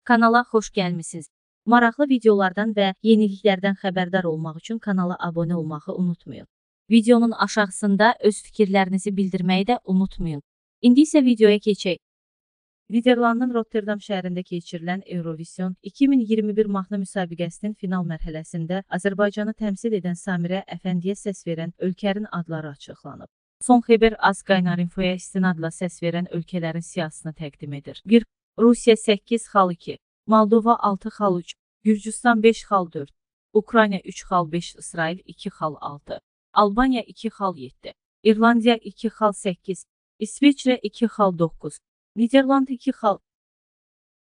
Kanala xoş gəlmisiniz. Maraqlı videolardan və yeniliklərdən xəbərdar olmaq üçün kanala abunə olmağı unutmayın. Videonun aşağısında öz fikirlərinizi bildirməyi də unutmayın. İndi isə videoya keçək. Niderlandın Rotterdam şəhərində keçirilən Eurovision 2021 mahnı müsabiqəsinin final mərhələsində Azərbaycanı təmsil edən Samirə Əfəndiyə səs verən ölkələrin adları açıqlanıb. Son xəbər Az Qaynar infoya istinadla səs verən ölkələrin siyahısını təqdim edir. 1. Rusiya 8 xal 2, Moldova 6 xal 3, Gürcüstan 5 xal 4, Ukrayna 3 xal 5, İsrail 2 xal 6, Albaniya 2 xal 7, İrlandiya 2 xal 8, İsveçrə 2 xal 9, Niderland 2 xal,